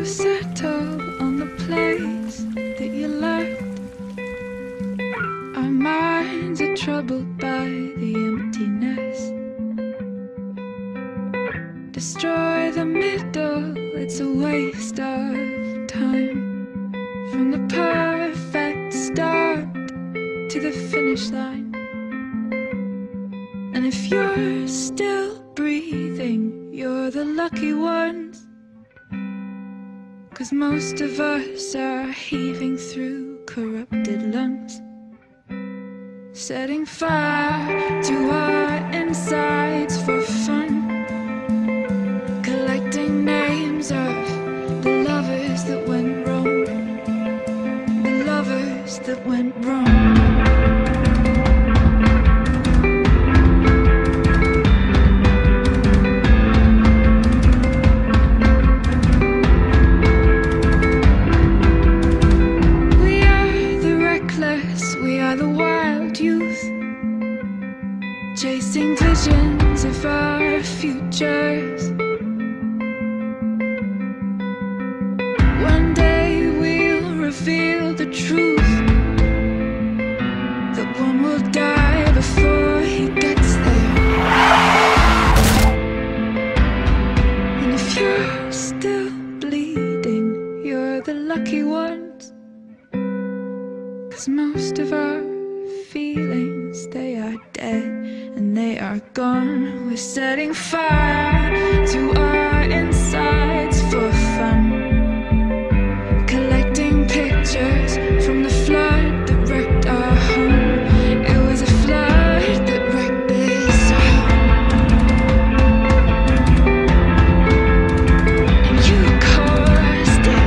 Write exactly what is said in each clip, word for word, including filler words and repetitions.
to settle on the place that you left. Our minds are troubled by the emptiness. Destroy the middle, it's a waste of time. From the perfect start to the finish line. And if you're still breathing, you're the lucky ones. 'Cause most of us are heaving through corrupted lungs, setting fire to our insides for fun, collecting names of the lovers that went wrong, the lovers that went wrong. We are the wild youth, chasing visions of our futures. One day we'll reveal the truth, that one will die before he gets there. And if you're still bleeding, you're the lucky ones. 'Cause most of our feelings, they are dead and they are gone. We're setting fire to our insides for fun, collecting pictures from the flood that wrecked our home. It was a flood that wrecked this home. And you caused it.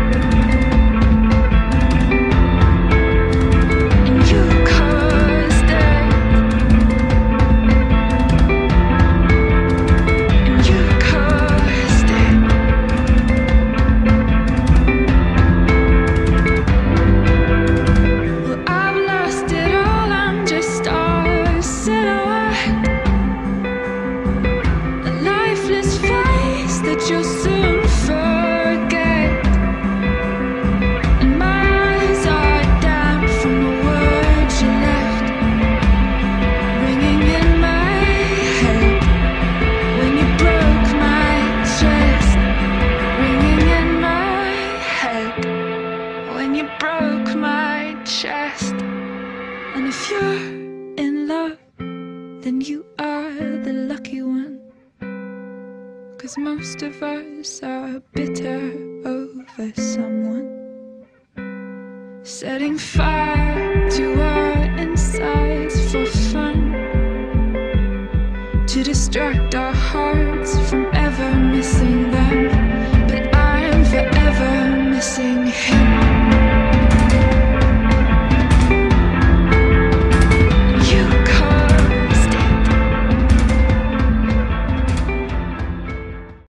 You'll soon forget. And my eyes are damp from the words you left, ringing in my head when you broke my chest, ringing in my head when you broke my chest. And if you're in love, then you are the lucky one. 'Cause most of us are bitter over someone, setting fire to our